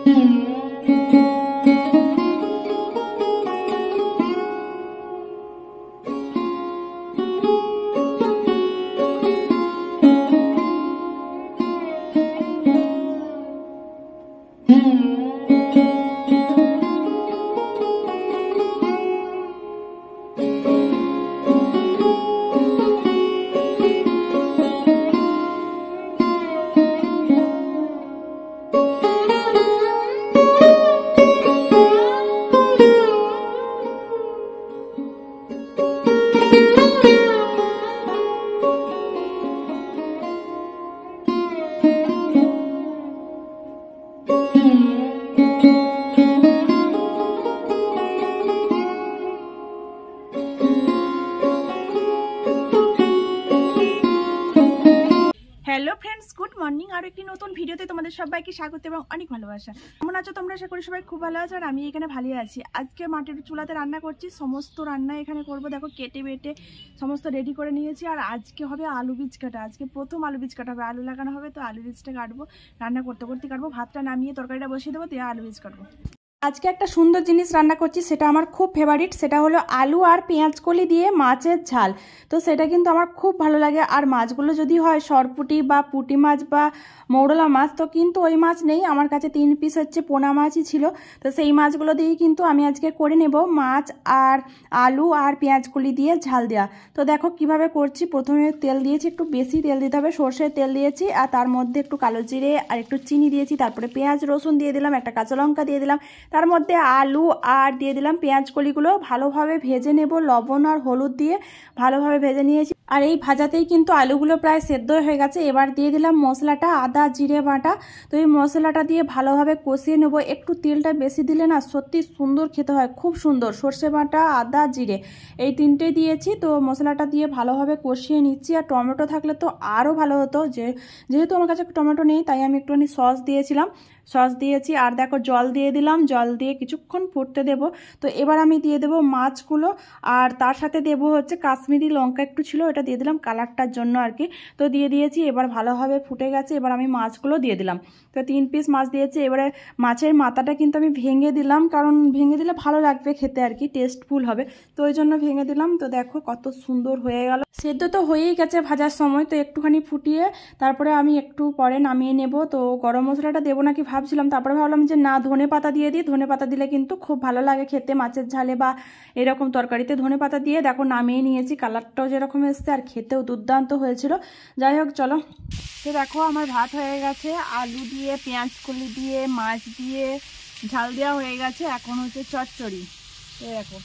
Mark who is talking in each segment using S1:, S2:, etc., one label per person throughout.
S1: Hello friends good morning और एक नतून भिडियोते तुम्हारे सबाइके स्वागत और अनेक भालोबासा। केमन आछो तोमरा? आशा करी सबाई खूब भालो आछो और आमी एखाने भालोई आछि। आजके माटिर चुलाते रान्ना करछि, समस्त रान्ना एखाने करब। देखो केटे बेटे समस्त रेडी करे निয়েছি। और आजके होबे आलू बीज काटा। आजके प्रथम आलू बीज काटा होबे, आलू लागानो होबे, तो आलू बीजटा काटबो। रान्ना करते करते काटबो, भातटा नामिয়ে তরকারিটা বসিয়ে দেবো, দিয়ে आलू बीज काटबो। আজকে একটা সুন্দর জিনিস রান্না করছি, সেটা আমার খুব ফেভারিট। সেটা হলো আলু আর পেঁয়াজ কলি দিয়ে মাছের ঝাল। তো সেটা কিন্তু আমার খুব ভালো লাগে। আর মাছগুলো যদি হয় সরপুঁটি বা পুঁটি মাছ বা মৌরলা মাছ, তো কিন্তু ওই মাছ নেই আমার কাছে, 3 পিস হচ্ছে পোনা মাছই ছিল। তো সেই মাছগুলো দিয়েই কিন্তু আমি আজকে করে নেব মাছ আর আলু আর পেঁয়াজ কলি দিয়ে ঝাল দেওয়া। তো দেখো কিভাবে করছি। প্রথমে তেল দিয়েছি, একটু বেশি তেল দিতে হবে, সর্ষের তেল দিয়েছি, আর তার মধ্যে একটু কালো জিরে আর একটু চিনি দিয়েছি। তারপরে পেঁয়াজ রসুন দিয়ে দিলাম, একটা কাঁচা লঙ্কা দিয়ে দিলাম, তার মধ্যে আলু আর দিয়ে দিলাম পেঁয়াজ কলিগুলো। ভালোভাবে ভেজে নেব, লবণ আর হলুদ দিয়ে ভালোভাবে ভেজে নিয়েছি। আর এই ভাজাতেই কিন্তু আলুগুলো প্রায় সেদ্ধ হয়ে গেছে। এবার দিয়ে দিলাম মশলাটা, আদা জিরে বাটা। তো এই মশলাটা দিয়ে ভালোভাবে কষিয়ে নেব। একটু তেলটা বেশি দিলে না সত্যি সুন্দর খেতে হয়, খুব সুন্দর। সর্ষে বাটা, আদা জিরে এই তিনটে দিয়েছি। তো মশলাটা দিয়ে ভালোভাবে কষিয়ে নিচ্ছি। আর টমেটো থাকলে তো আরও ভালো হতো, যেহেতু আমার কাছে টমেটো নেই তাই আমি একটুখানি সস দিয়েছিলাম, সস দিয়েছি। আর দেখো জল দিয়ে দিলাম, জল দিয়ে কিছুক্ষণ ফুটতে দেব। তো এবার আমি দিয়ে দেব মাছগুলো, আর তার সাথে দেব হচ্ছে কাশ্মীরি লঙ্কা একটু ছিল, এটা দিয়ে দিলাম কালারটার জন্য আর কি। তো দিয়ে দিয়েছি, এবার ভালোভাবে ফুটে গেছে। এবার আমি মাছগুলো দিয়ে দিলাম। তো 3 পিস মাছ দিয়েছি। এবারে মাছের মাথাটা কিন্তু আমি ভেঙে দিলাম, কারণ ভেঙে দিলে ভালো লাগবে খেতে আর কি, টেস্টফুল হবে, তো ওই জন্য ভেঙে দিলাম। তো দেখো কত সুন্দর হয়ে গেল। সেদ্ধ তো হয়েই গেছে ভাজার সময়, তো একটুখানি ফুটিয়ে তারপরে আমি একটু পরে নামিয়ে নেব। তো গরম মশলাটা দেবো নাকি ভাবছিলাম, তারপরে ভাবলাম যে না, ধনে পাতা দিয়ে দিই। ধনে পাতা দিলে কিন্তু খুব ভালো লাগে খেতে, মাছের ঝালে বা এরকম তরকারিতে ধনে পাতা দিয়ে দেখো নামিয়ে নিয়েছি। কালারটাও যেরকম এসছে আর খেতেও দুর্দান্ত হয়েছিল। যাই হোক চলো, তো দেখো আমার ভাত হয়ে গেছে, আলু দিয়ে পেঁয়াজ কলি দিয়ে মাছ দিয়ে ঝাল দেওয়া হয়ে গেছে। এখন হচ্ছে চচ্চড়ি। তো দেখো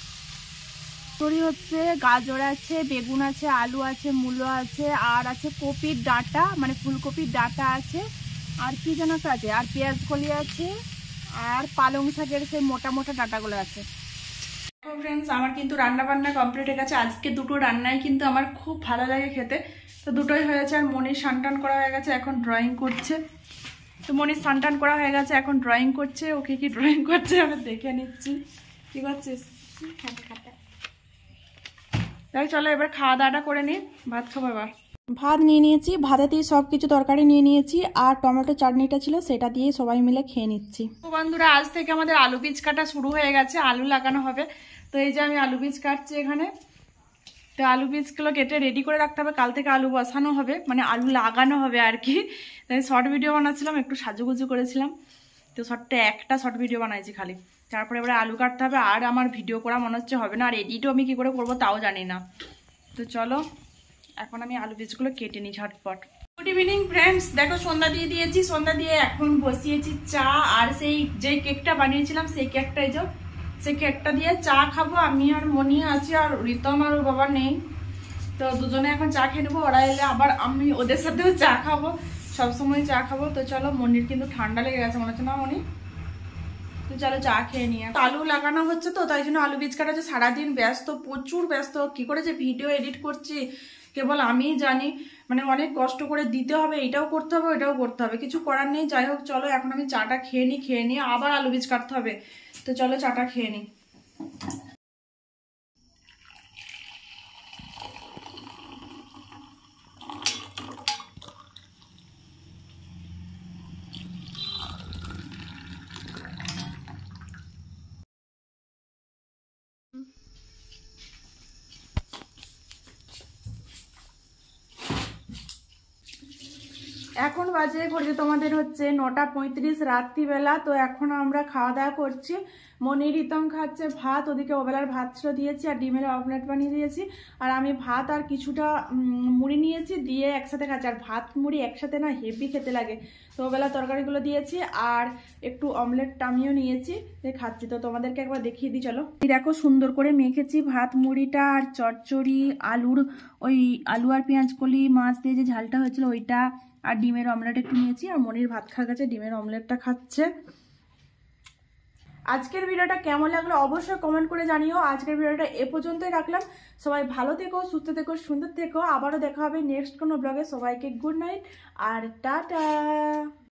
S1: চচ্চড়ি হচ্ছে গাজর আছে, বেগুন আছে, আলু আছে, মূলো আছে, আর আছে কপির ডাঁটা, মানে ফুলকপির ডাঁটা আছে, আর কি যেন একটা আছে, আর পেঁয়াজ কলি আছে, আর পালং শাকের সেই মোটা মোটা ডাঁটাগুলো আছে। ফ্রেন্ডস আমার কিন্তু রান্না বান্না কমপ্লিট হয়ে গেছে। আজকে দুটো রান্নাই কিন্তু আমার খুব ভালো লাগে খেতে। তো দুটোই হয়েছে। আর মনির সানটান করা হয়ে গেছে, এখন ড্রয়িং করছে। তো মনির সানটান করা হয়ে গেছে, এখন ড্রয়িং করছে। ওকে কি ড্রয়িং করছে আমি দেখে নিচ্ছি। কি করছিস? তাই চলো এবার খাওয়া দাওয়াটা করে নিই, ভাত খাবো এবার। ভাত নিয়ে নিয়েছি, ভাতেতেই সব কিছু তরকারি নিয়ে নিয়েছি, আর টমেটো চাটনিটা ছিল সেটা দিয়ে সবাই মিলে খেয়ে নিচ্ছি। তো বন্ধুরা আজ থেকে আমাদের আলু বীজ কাটা শুরু হয়ে গেছে, আলু লাগানো হবে। তো এই যে আমি আলু বীজ কাটছি এখানে। তো আলু বীজগুলো কেটে রেডি করে রাখতে হবে, কাল থেকে আলু বসানো হবে, মানে আলু লাগানো হবে আর কি। তাই শর্ট ভিডিও বানাচ্ছিলাম, একটু সাজুগুজু করেছিলাম। তো একটা শর্ট ভিডিও বানাইছি খালি। তারপরে এবারে আলু কাটতে হবে। আর আমার ভিডিও করা মনে হচ্ছে হবে না, আর এডিটও আমি কী করে করবো তাও জানি না। তো চলো এখন আমি আলু বীজগুলো কেটে নিই ঝটপট। গুড ইভিনিং ফ্রেন্ডস, দেখো সন্ধ্যা দিয়ে দিয়েছি। সন্ধ্যা দিয়ে এখন বসিয়েছি চা, আর সেই যে কেকটা বানিয়েছিলাম সেই কেকটাই যে সেই কেকটা দিয়ে চা খাবো। আমি আর মনি আছি, আর রিতম আর ওর বাবা নেই। তো দুজনে এখন চা খেয়ে নেবো, ওরা এলে আবার আমি ওদের সাথেও চা খাবো, সবসময় চা খাবো। তো চলো, মনির কিন্তু ঠান্ডা লেগে গেছে মনে হচ্ছে না মনি? তো চলো চা খেয়ে নিয়ে। আলু লাগানো হচ্ছে, তো তাই জন্য আলু বীজ কাটা হচ্ছে। সারাদিন ব্যস্ত, প্রচুর ব্যস্ত। কি করে যে ভিডিও এডিট করছি কেবল আমিই জানি, মানে অনেক কষ্ট করে দিতে হবে, এটাও করতে হবে ওইটাও করতে হবে, কিছু করার নেই। যাই হোক চলো এখন আমি চাটা খেয়ে নিই, খেয়ে নিয়ে আবার আলু বীজ কাটতে হবে। তো চলো চাটা খেয়ে নিই। এখন বাজে ঘড়িতে তোমাদের হচ্ছে 9:35 রাত্রিবেলা। তো এখন আমরা খাওয়া দাওয়া করছি। মনি রিতম খাচ্ছে ভাত, ওদিকে ওবেলার ভাত ছিল দিয়েছি আর ডিমের অমলেট বানিয়ে দিয়েছি। আর আমি ভাত আর কিছুটা মুড়ি নিয়েছি, দিয়ে একসাথে খাচ্ছি। আর ভাত মুড়ি একসাথে না হেভি খেতে লাগে। তো ওবেলা তরকারিগুলো দিয়েছি আর একটু অমলেট আমিও নিয়েছি, খাচ্ছি। তো তোমাদেরকে একবার দেখিয়ে দিই, চলো। দেখো সুন্দর করে মেখেছি ভাত মুড়িটা, আর চচ্চড়ি আলুর ওই আলু আর পেঁয়াজ কলি মাছ দিয়ে যে ঝালটা হয়েছিল ওইটা, আর ডিমের অমলেট একটু নিয়েছি। আর মনির ভাত খাওয়া গেছে, ডিমের অমলেটটা খাচ্ছে। আজকের ভিডিওটা কেমন লাগলো অবশ্যই কমেন্ট করে জানিও। আজকের ভিডিওটা এ পর্যন্তই রাখলাম। সবাই ভালো থেকো, সুস্থ থেকো, সুন্দর থেকো। আবারও দেখা হবে নেক্সট কোনো ব্লগে। সবাইকে গুড নাইট আর টাটা।